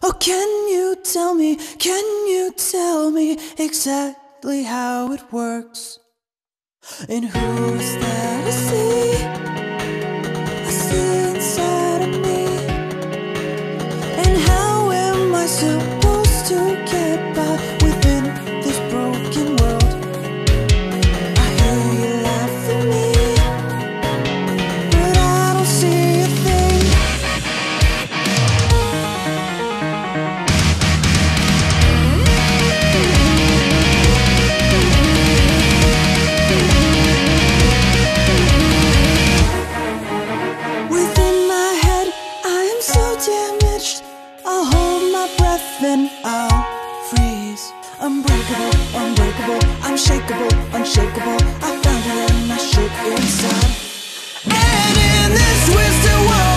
Oh, can you tell me exactly how it works? And who is that I see inside of me? And how am I supposed to get by within this broken world? I hear you laugh at me, but I don't see a thing. Within my head, I am so damaged. I'll hold my breath and I'll freeze. Unbreakable, unbreakable, unshakable, unshakable. I found it and I shook inside. And in this twisted world,